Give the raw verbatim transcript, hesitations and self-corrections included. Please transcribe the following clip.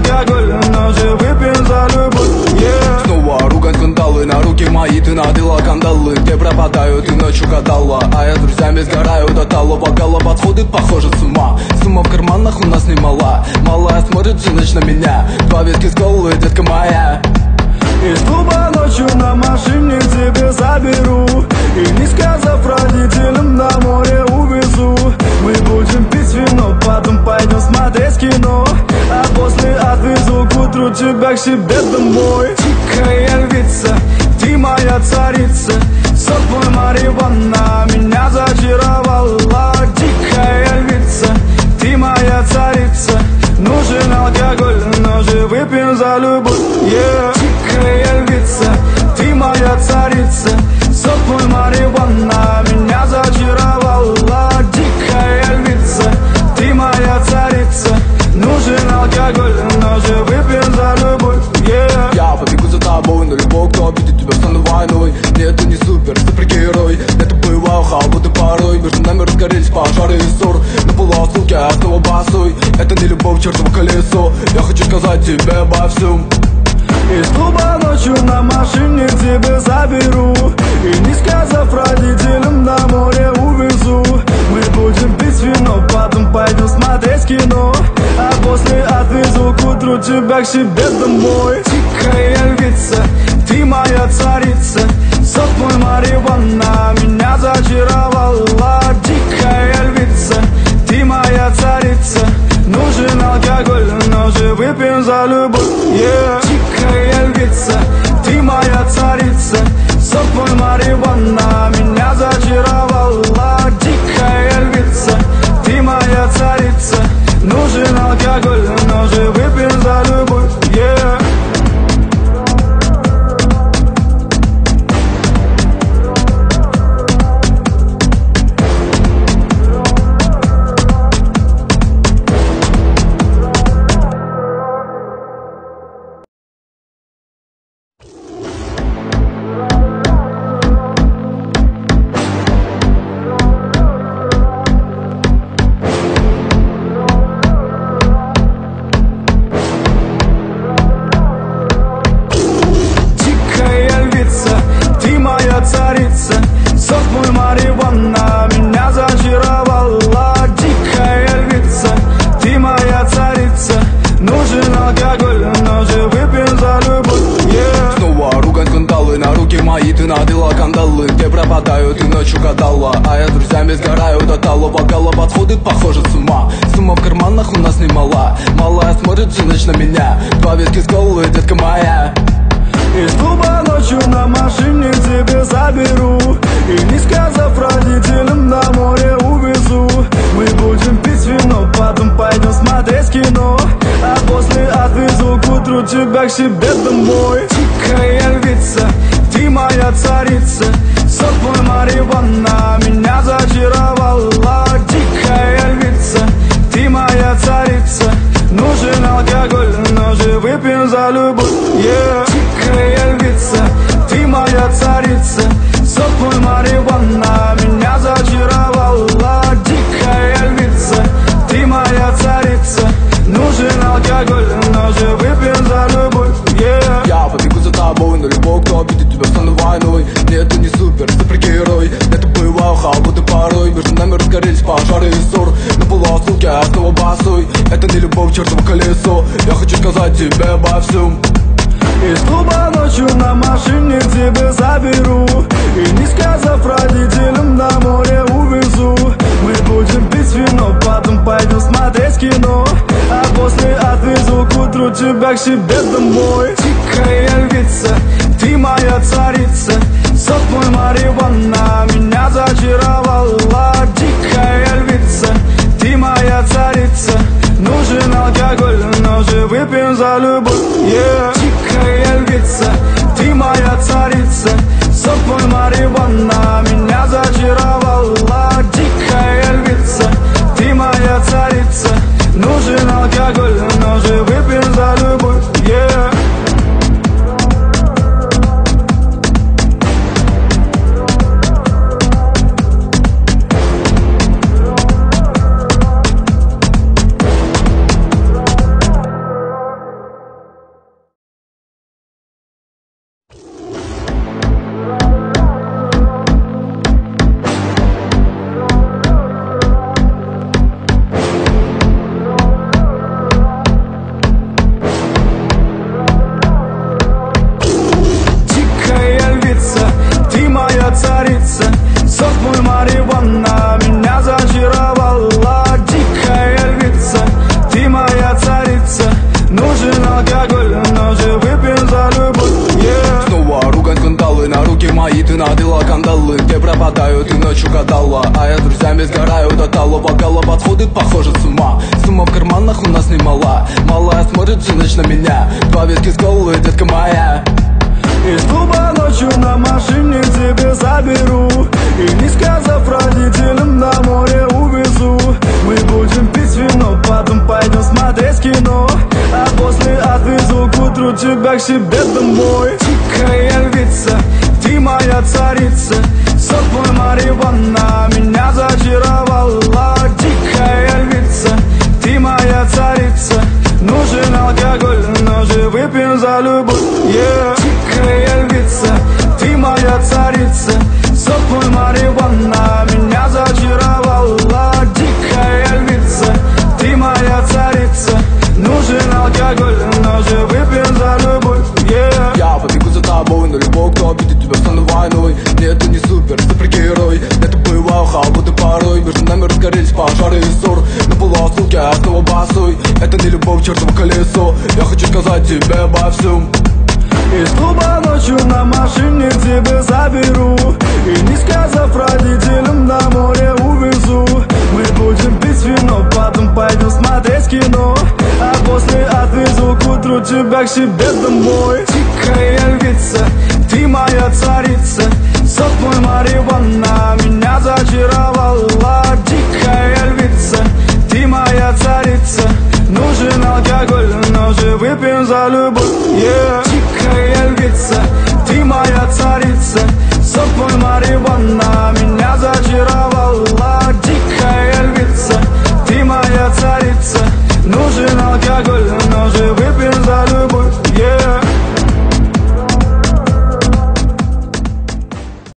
алкоголь, но же выпьем за любовь, yeah. Снова ругань скандалы, на руки мои ты надела кандалы. Где пропадаю, ты ночью гадала, а я с друзьями сгораю до талого. Голова подходит, похоже, с ума. Сумма в карманах у нас немала. Малая смотрит всю ночь на меня. Два ветки с колы, детка моя. Из клуба ночью на машине тебе заберу, и не сказав родителям, на море увезу. Мы будем пить вино, потом пойдем смотреть кино, а после отвезу к утру тебя к себе домой. Дикая львица, ты моя царица, сок твой марихуана меня зачаровала. Дикая львица, ты моя царица, нужен алкоголь, но же выпьем за любовь, yeah. Дикая львица, ты моя царица, сок твой марихуана меня зачаровала. Дикая львица, ты моя царица, нужен алкоголь, но же выпьем за любовь, yeah. Я побегу за тобой, но любой, кто обидит тебя, стану войной. Нет, ты не супер, супергерой. Это бываю холодный порой. Между нами разгорелись пожары и ссор. На полуосколке я снова босой. Это не любовь, чертово колесо. Я хочу сказать тебе обо всем. Из клуба ночью на машине тебя заберу, и не сказав родителям, на море увезу. Мы будем пить вино, потом пойдем смотреть кино, а после отвезу к утру тебя к себе домой. Дикая львица, ты моя царица, сок мой марихуана меня зачаровала. Дикая львица, ты моя царица, нужен алкоголь, но же выпьем за любовь, yeah. Дикая львица, ты моя царица, сок мой марихуана меня зачаровала. Дикая львица, ты моя царица, нужен алкоголь, но же выпьем за любовь, yeah. Ты моя царица, сок мой марихуана меня зачаровала. Дикая львица, ты моя царица, нужен алкоголь, но же выпьем за любовь, yeah. Снова ругань скандалы, на руки мои ты надела кандалы. Где пропадаю, ты ночью гадала, а я с друзьями сгораю до талого. Голова подходит, похоже, с ума. Сумма в карманах у нас немала. Малая смотрит всю ночь на меня. Два ветки с колы, детка моя. Из клуба ночью на машине тебя заберу, и не сказав родителям, на море увезу. Мы будем пить вино, потом пойдем смотреть кино, а после отвезу к утру тебя к себе домой. Дикая львица, ты моя царица, сок мой марихуана меня зачаровала. Дикая львица, ты моя царица, нужен алкоголь, но же выпьем за любовь, yeah. Дикая львица, ты моя царица, сок мой марихуана меня зачаровала. Дикая львица, ты моя царица, нужен алкоголь, но же выпьем за любовь, yeah. Я побегу за тобой, но любой, кто обидит тебя, стану войной. Нет, ты не супер, супергерой. Это бываю холодный порой. Между нами разгорелись пожары и ссор. На полуосколке я снова босой. Это не любовь, чертово колесо. Я хочу сказать тебе обо всем. Из клуба ночью на машине тебя заберу, и не сказав родителям, на море увезу. Мы будем пить вино, потом пойдем смотреть кино, а после отвезу к утру тебя к себе домой. Дикая львица, ты моя царица, сок мой марихуана меня зачаровала. Дикая львица, ты моя царица, нужен алкоголь, но же выпьем за любовь, yeah. Дикая львица, ты моя царица, сок мой марихуана меня зачаровала. Дикая львица, ты моя царица, нужен алкоголь, но же выпьем за любовь, yeah. львица, сок мой марихуана меня зачаровала. Дикая львица, ты моя царица, нужен алкоголь, но же выпьем за любовь, yeah. Снова ругань скандалы, на руки мои ты надела кандалы. Где пропадаю, ты ночью гадала, а я с друзьями сгораю до тала. Бокала подходит, похоже, с ума. Сумма в карманах у нас немала. Малая смотрит всю ночь на меня. Два ветки с голой, детка моя. Из клуба ночью на машине тебе заберу, и не сказав родителям, на море увезу. Мы будем пить вино, потом пойдем смотреть кино, а после отвезу к утру тебя к себе домой. Дикая львица, ты моя царица, сок мой марихуана меня зачаровала. Дикая львица, ты моя царица, нужен алкоголь, но же выпьем за любовь, yeah. Дикая львица, ты моя царица, сок мой марихуана меня зачаровала. Дикая львица, ты моя царица, нужен алкоголь, но же выпьем за любовь, yeah. Я побегу за тобой, но любой, кто обидит тебя, стану войной. Нет, ты не супер, супергерой. Это бывало халбуты порой. Между нами разгорелись пожары и ссор. На полуосколке снова босой. Это не любовь, чертово колесо. Я хочу сказать тебе обо всем. Из клуба ночью на машине тебя заберу, и не сказав родителям, на море увезу. Мы будем пить вино, потом пойдем смотреть кино, а после отвезу к утру тебя к себе домой. Дикая львица, ты моя царица, сок мой марихуана меня зачаровала. Дикая львица, ты моя царица, нужен алкоголь, но же выпьем за любовь, yeah.